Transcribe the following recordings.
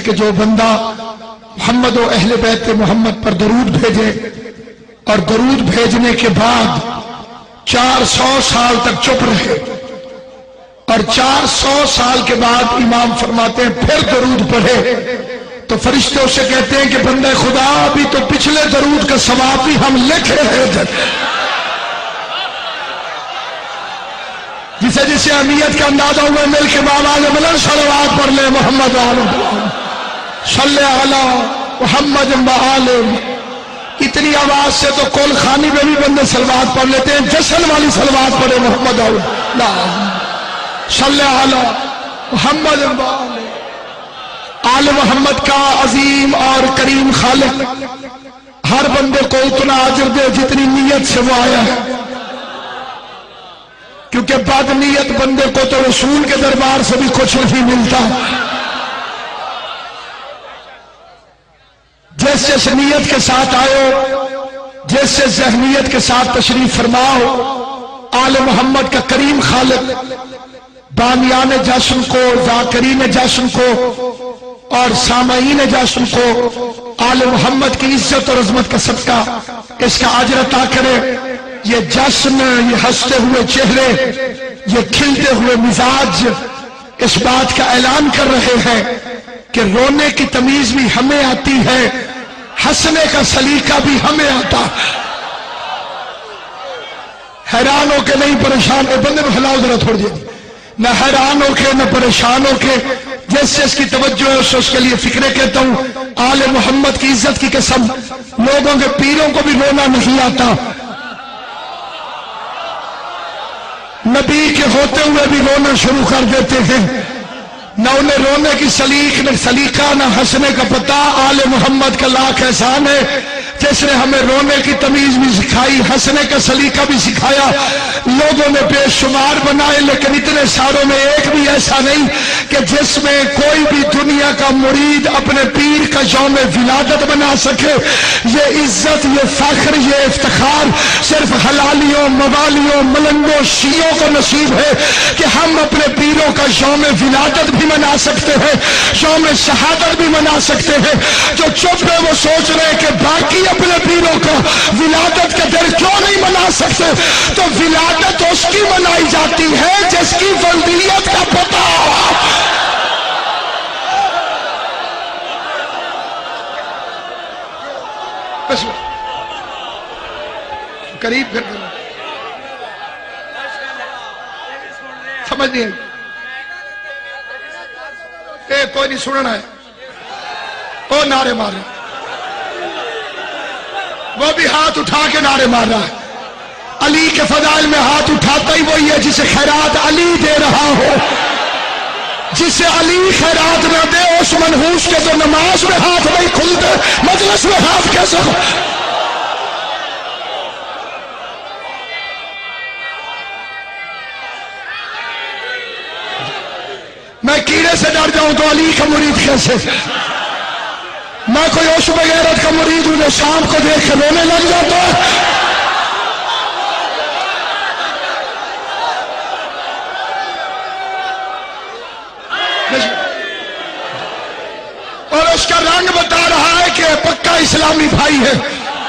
کہ جو بندہ محمد و اہل بیت محمد پر درود بھیجے اور درود بھیجنے کے بعد 400 سال تک چپ رہے اور 400 سال کے بعد امام فرماتے ہیں پھر درود پڑھے تو فرشتے اسے کہتے ہیں کہ بندہ خدا ابھی تو پچھلے درود کا ثواب بھی ہم لکھ رہے ہیں. جسے جسے اہمیت کا اندازہ ہوئے مل کے بابا نے بلند صلوات پڑھ لے محمد صلی علی محمد وآل. اتنی آواز سے تو کول خانی میں بھی بندے صلوات پڑھ لیتے ہیں. جشن والی صلوات پڑھے محمد صلی علی محمد وآل. آل محمد کا عظیم اور کریم خالق ہر بندے کو اتنا اجر دے جتنی نیت سے وہ آیا ہے، کیونکہ بد نیت بندے کو تو رسول کے دربار سے بھی کچھ نہیں ملتا. جیسے جس نیت کے ساتھ آئے جیسے ذہنیت کے ساتھ تشریف فرماؤ، آل محمد کا کریم خالق بامیان جشن کو، ذاکرین جشن کو اور سامعین جشن کو آل محمد کی عزت اور عظمت کا صدقہ اس کا اجر عطا کرے. یہ جشن، یہ ہنستے ہوئے چہرے، یہ کھلتے ہوئے مزاج اس بات کا اعلان کر رہے ہیں کہ رونے کی تمیز بھی ہمیں آتی ہے، ہنسنے کا سلیقہ بھی ہمیں آتا. حیران ہو کے نہیں پریشان بندے میں ہلاؤ ذرا تھوڑ دیا، نہ حیران ہو کے نہ پریشان ہو کے، جیسے اس کی توجہ ہے اس کے لیے فکرے کہتا ہوں. آل محمد کی عزت کی قسم لوگوں کے پیروں کو بھی رونا نہیں آتا، نبی کے ہوتے ہوئے بھی رونا شروع کر دیتے ہیں. نہ انہیں رونے کی سلیقہ نہ ہنسنے کا پتہ. آل محمد کا لاکھ احسان ہے جس نے ہمیں رونے کی تمیز بھی سکھائی، ہنسنے کا سلیقہ بھی سکھایا. لوگوں نے بے شمار بنائے لیکن اتنے ساروں میں ایک بھی ایسا نہیں کہ جس میں کوئی بھی دنیا کا مرید اپنے پیر کا یوم ولادت بنا سکے. یہ عزت، یہ فخر، یہ افتخار صرف حلالیوں، موالیوں، ملنگوں، شیعوں کو نصیب ہے کہ ہم اپنے پیروں کا یوم ولادت بھی منا سکتے ہیں، یوم شہادت بھی منا سکتے ہیں. جو چپ ہے وہ سوچ رہے کہ باقی اپنے پیروں کا ولادت کے دن کیوں نہیں منا سکتے. تو ولادت اس کی منائی جاتی ہے جس کی فضیلت کا پتہ ہو. قریب کر دیں، سمجھ نہیں کوئی نہیں سننا ہے. وہ نعرے مار رہے، وہ بھی ہاتھ اٹھا کے نعرے مار رہا ہے. علی کے فضائل میں ہاتھ اٹھاتا ہی وہی ہے جسے خیرات علی دے رہا ہو. جسے علی خیرات نہ دے اس منحوس کے تو نماز میں ہاتھ نہیں کھلتے، مجلس میں ہاتھ کیسے ہو. میں کیڑے سے ڈر جاؤں تو علی کا مرید کیسے. میں کوئی عشب غیرت کا مرید ہوں جو شام کو دیکھ کے رونے لگ جاتا ہے. اور اس کا رنگ بتا رہا ہے کہ پکا اسلامی بھائی ہے.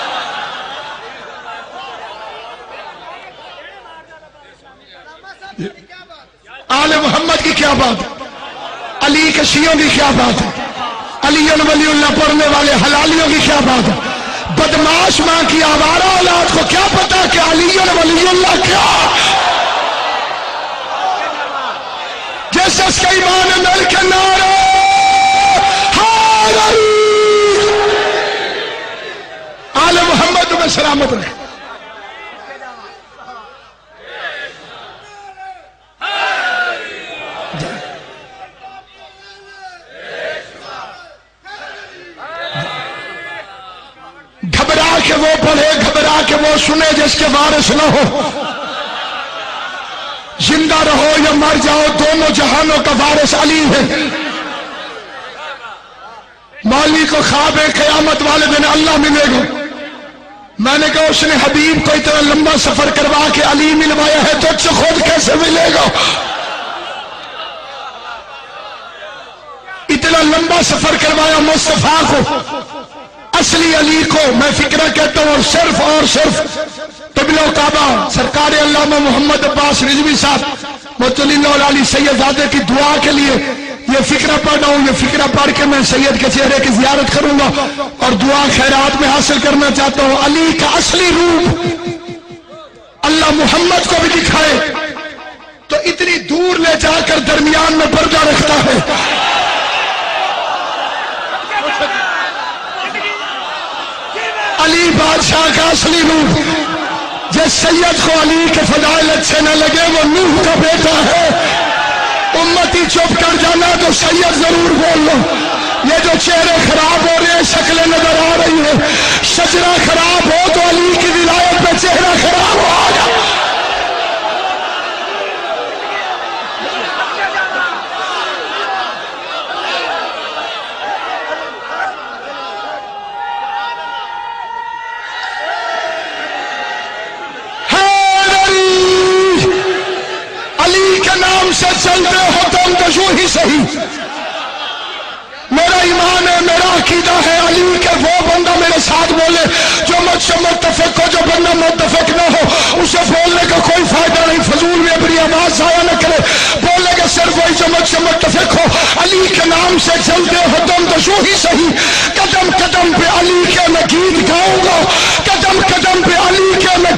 آل محمد کی کیا بات ہے، علی کے شیعوں کی کیا بات ہے، علی ولی اللہ پڑھنے والے حلالیوں کی کیا بات ہے. بدماش ماں کی آوارہ اولاد کو کیا پتا کہ علی ولی اللہ کیا. جیسے اس کا ایمان مل کے نعرہ آل محمد میں سلامت رہے. گھبرا کے وہ پڑھے، گھبرا کے وہ سنے جس کے وارث نہ ہو. زندہ رہو یا مر جاؤ دونوں جہانوں کا وارث علی ہے. مولی کو خواب قیامت والے دن اللہ ملے گا. میں نے کہا اس نے حبیب کو اتنا لمبا سفر کروا کے علی ملوایا ہے تو خود کیسے ملے گا. اتنا لمبا سفر کروایا مصطفیٰ کو، اصلی علی کو میں فکرہ کہتا ہوں، اور صرف قبلہ و کعبہ سرکار علامہ محمد عباس رضوی صاحب مطلع علی سید زادے کی دعا کے لیے یہ فکرہ پڑھ رہا ہوں۔ یہ فکرہ پڑھ کے میں سید کے چہرے کی زیارت کروں گا اور دعا خیرات میں حاصل کرنا چاہتا ہوں۔ علی کا اصلی روپ اللہ محمد کو بھی دکھائے تو اتنی دور لے جا کر درمیان میں پردہ رکھتا ہے۔ علی بادشاہ کا اصلی روپ، جس سید کو علی کے فضائل اچھے نہ لگے وہ نوح کا بیٹا ہے۔ امتی چپ کر جانا تو سید ضرور بول لو۔ یہ جو چہرے خراب ہو رہے ہیں، شکلیں نظر آ رہی ہیں، شجرہ خراب ہو تو علی کی ولایت پہ چہرہ خراب ہو گا۔ سے چلتے ہو تم تو یوں ہی صحیح۔ میرا ایمان ہے، میرا عقیدہ ہے، علی کے وہ بندہ میرے ساتھ بولے جو مجھ سے متفق ہو۔ جو بندہ متفق نہ ہو اسے بولنے کا کوئی فائدہ نہیں، فضول میں اپنی آواز ضائع نہ کرے، بولے گا صرف وہی جو مجھ سے متفق ہو۔ علی کے نام سے چلتے ہو تم تو یوں ہی صحیح، قدم قدم پہ علی کے میں گیت گاؤں گا، قدم قدم پہ علی کے میں